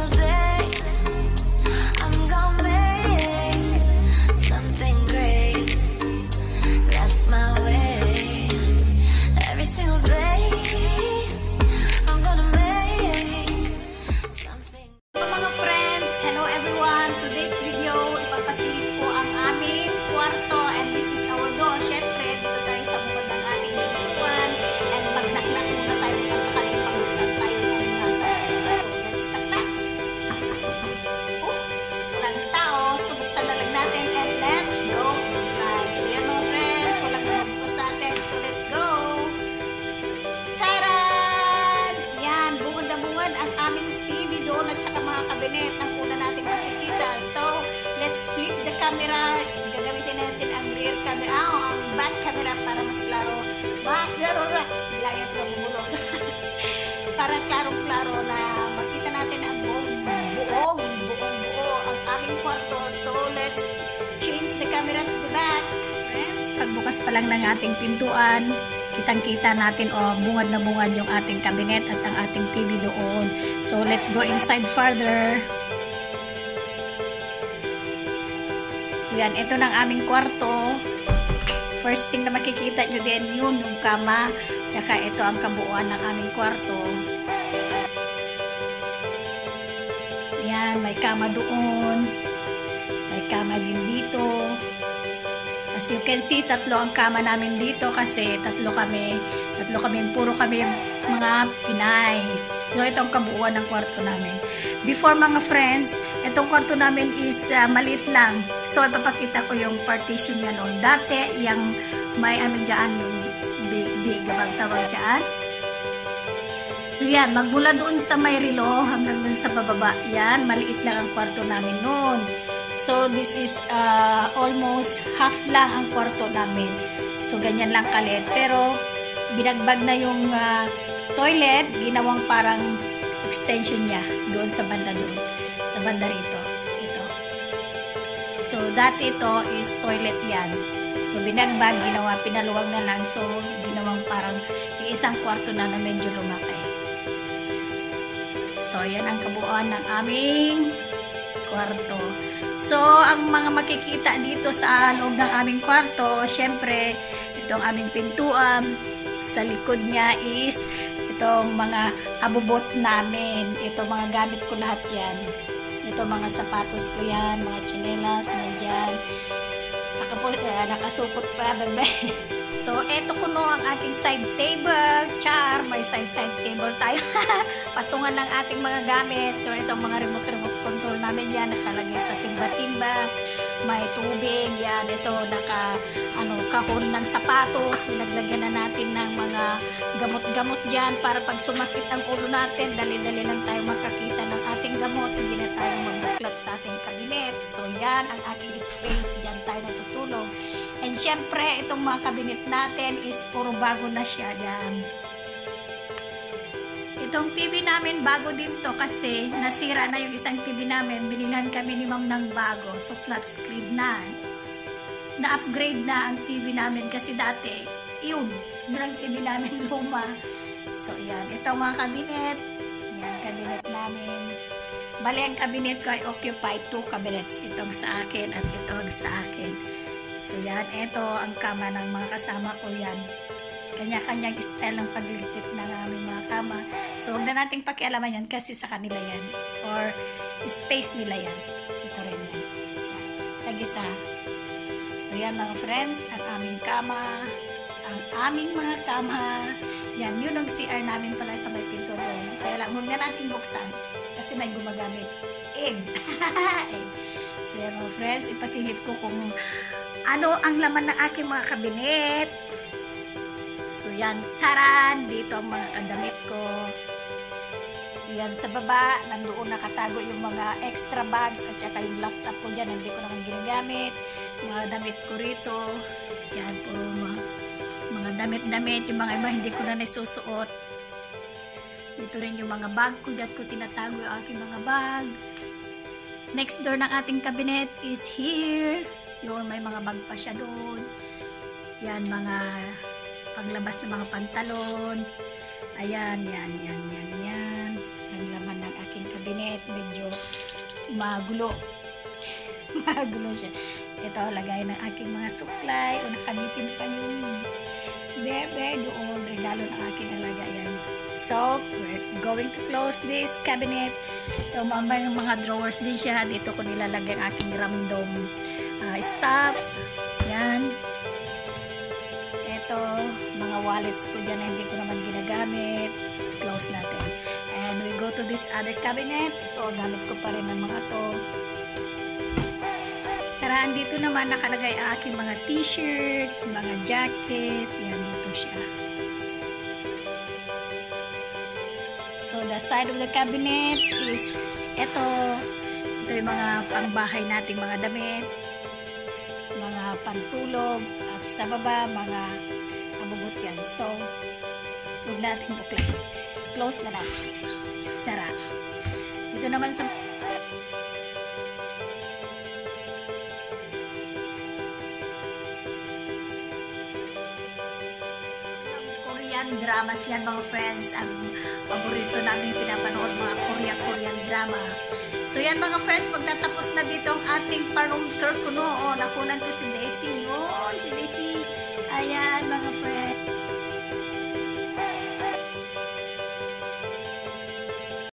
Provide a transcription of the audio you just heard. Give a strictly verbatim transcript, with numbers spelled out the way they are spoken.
single day I'm gonna make something great. That's my way. Every single day I'm gonna make something. Mga friends, hello everyone. Today's video, ipapasilip ko ang aming kwarto and this is our door. Syempre, dito tayo sa bukod ng ating pintuan and magnaknak muna tayo sa kanyang pag-usap tayo ng nasa. So, let's knock. Oh, walang tao. So, buksan na lang natin and let's go inside. So, yan mga friends, walang nagpo sa atin. So, let's go. Charan! Yan, bungod na bungod ang aming T V doon at saka mga kabinet ang una natin makikita. So, let's flip the camera. Gagamitin natin ang rear camera, oh, ang back camera para mas laro. Mas laro na. Layat na bumulong. Para klarong-klaro na makita natin ang buong, buong, buong, buo ang aming kwarto. So, let's change the camera to the back. Friends, pagbukas pa lang ng ating pintuan, kitang-kita natin, oh, bungad na bungad yung ating cabinet at ang ating T V doon. So, let's go inside further. So, yan. Ito ng aming kwarto. First thing na makikita nyo din, yun, yung kama. Tsaka ito ang kabuuan ng aming kwarto. Yan, may kama doon. May kama din dito. As you can see, tatlo ang kama namin dito kasi tatlo kami, tatlo kami, puro kami mga Pinay. So, ito ang kabuuan ng kwarto namin. Before mga friends, itong kwarto namin is uh, maliit lang. So, ipapakita ko yung partition niya noon. Dati, yung may ano dyan, yung big, big, gabang tawag dyan. So, yan, magmula doon sa may relo hanggang doon sa bababa. Yan, maliit lang ang kwarto namin noon. So, this is uh, almost half lang ang kwarto namin. So, ganyan lang kalit. Pero, binagbag na yung uh, toilet, ginawang parang extension niya doon sa banda doon. Sa banda rito. Ito. So, dati ito is toilet yan. So, binagbag, ginawa, pinaluwag na lang. So, ginawang parang isang kwarto na na medyo lumaki. So, yan ang kabuuan ng aming kwarto. So, ang mga makikita dito sa loob ng aming kwarto, syempre, itong aming pintuan, sa likod niya is itong mga abubot namin. Ito mga gamit ko lahat yan. Ito mga sapatos ko yan, mga tsinelas, nandyan. Nakapo, uh, nakasupot pa, bebe. So, eto kuno ang ating side table. Char, may side-side table tayo. Patungan ng ating mga gamit. So, itong mga remote-remote control namin yan, nakalagay sa timba-timba. May tubig, yan. Ito, naka, ano, kahon ng sapatos. Pinaglagyan na natin ng mga gamot-gamot dyan para pag sumakit ang ulo natin, dali-dali lang tayo makakita ng ating gamot. Hindi na tayo magbuklat sa ating kabinet. So, yan ang ating space. Dyan tayo natutulog. And syempre, itong mga kabinet natin is puro bago na siya dyan. Itong T V namin, bago din to kasi nasira na yung isang T V namin. Binilhan kami ni Ma'am ng bago. So, flat screen na. Na-upgrade na ang T V namin kasi dati, yun, yun ang T V namin luma. So, yan. Itong mga kabinet. Yan, kabinet namin. Bali, ang kabinet ko ay occupy two cabinets. Itong sa akin at itong sa akin. So, yan. Ito ang kama ng mga kasama ko yan. Kanya-kanyang style ng paglilit ng aming mga kama. So, huwag na nating pakialaman yan kasi sa kanila yan. Or, space nila yan. Ito rin yan. Isa. Tag-isa. So, yan mga friends. Ang aming kama. Ang aming mga kama. Yan. Yun ang C R namin pala sa may pinto doon. Kaya lang, huwag na nating buksan. Kasi may gumagamit. Egg. Egg. So, yan mga friends. Ipasilip ko kung ano ang laman ng aking mga kabinet. So, yan. Taran! Dito ang mga kadamit ko. Yan. Sa baba, nandoon nakatago yung mga extra bags at saka yung laptop ko dyan. Hindi ko naman ginagamit. Mga damit ko rito. Yan. Puro mga, mga damit-damit. Yung mga iba hindi ko na nasusuot. Dito rin yung mga bag ko. Dyan ko tinatago yung aking mga bag. Next door ng ating cabinet is here. Yun, may mga bag pa siya doon. Yan, mga paglabas ng mga pantalon. Ayan, yan, yan, yan, yan. Ang laman ng aking cabinet. cabinet. Medyo magulo. Magulo siya. Ito, lagay ng aking mga supply. O nakamitin pa yung bear bear doon. Regalo ng aking alaga yan. So, we're going to close this cabinet. Ito, may mga drawers din siya. Dito ko nilalagay ang aking random uh, stuffs. Yan. Ito, mga wallets ko dyan na hindi ko naman ginagamit. Close natin. And we go to this other cabinet. Ito, gamit ko pa rin ng mga to. Karaan dito naman nakalagay ang aking mga t-shirts, mga jacket. Yan, dito siya. So, the side of the cabinet is ito. Ito yung mga pangbahay nating mga damit, mga pantulog, at sa baba, mga abugot yan. So, huwag natin buklan. Close na natin. Tara. Dito naman sa Korean dramas yan mga friends. Ang paborito namin pinapanood, mga Korea-Korean drama. So yan mga friends, magtatapos na dito ang ating parang tour ko noon. Nakunan ko si Daisy. Yun, si Daisy. Ayan mga friends.